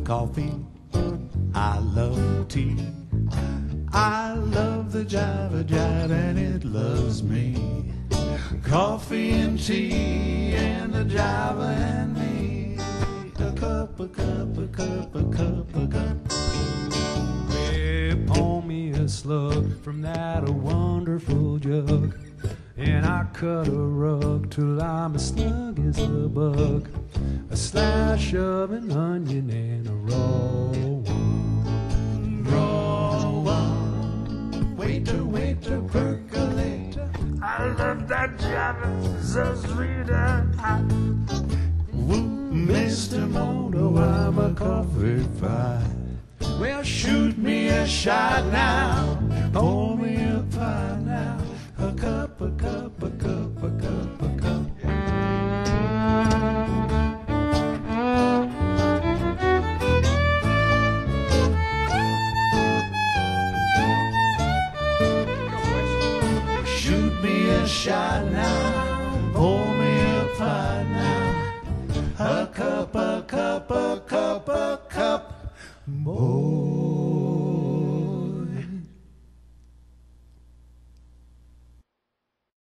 coffee, I love tea. I love the Jive, and it loves me. Coffee and tea and the Jive and me. A cup, a cup, a cup, a cup, a cup. Well, pour me a slug from that wonderful jug, and I cut a rug till I'm as snug as a bug. A slash of an onion and a raw one. Raw one. Waiter, waiter, percolator. I love that Jive, so sweet and hot. Woo, Mr. Moto, I'm a coffee fight. Well, shoot me a shot now. Pour me a pie now. A cup, a cup, a cup, a cup, a cup. Shoot me a shot now. Pour me a pie now. A cup, a cup, a cup, a cup.